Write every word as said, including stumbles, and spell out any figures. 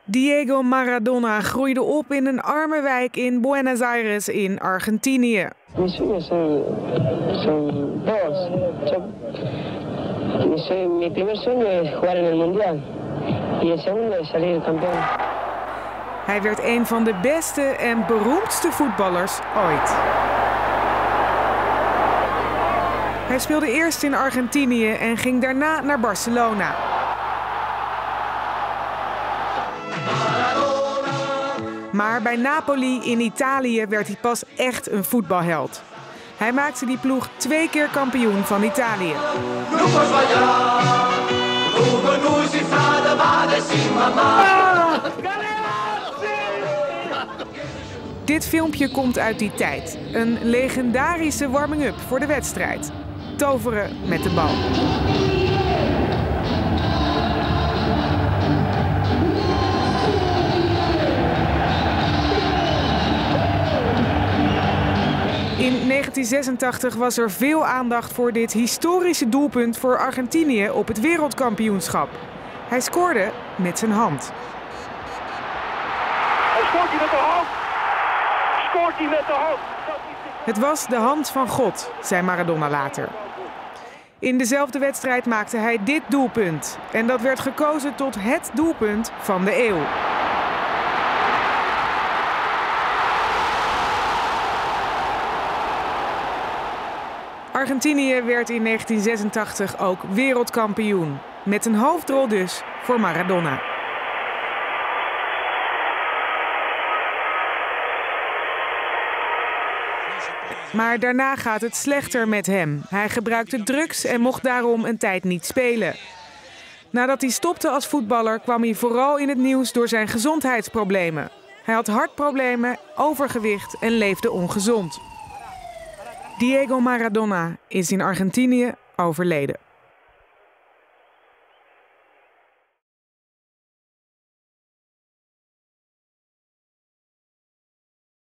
Diego Maradona groeide op in een arme wijk in Buenos Aires in Argentinië. Mis sueños son, son dos. Yo, mi, sueño, mi primer sueño es jugar en el mundial y el segundo es salir campeón. Hij werd een van de beste en beroemdste voetballers ooit. Hij speelde eerst in Argentinië en ging daarna naar Barcelona. Maar bij Napoli in Italië werd hij pas echt een voetbalheld. Hij maakte die ploeg twee keer kampioen van Italië. Dit filmpje komt uit die tijd. Een legendarische warming-up voor de wedstrijd. Toveren met de bal. In negentien zesentachtig was er veel aandacht voor dit historische doelpunt voor Argentinië op het wereldkampioenschap. Hij scoorde met zijn hand. Hij scoort hij met de hand. Scoort hij met de hand. Het was de hand van God, zei Maradona later. In dezelfde wedstrijd maakte hij dit doelpunt. En dat werd gekozen tot het doelpunt van de eeuw. Argentinië werd in negentien zesentachtig ook wereldkampioen. Met een hoofdrol dus voor Maradona. Maar daarna gaat het slechter met hem. Hij gebruikte drugs en mocht daarom een tijd niet spelen. Nadat hij stopte als voetballer kwam hij vooral in het nieuws door zijn gezondheidsproblemen. Hij had hartproblemen, overgewicht en leefde ongezond. Diego Maradona is in Argentinië overleden.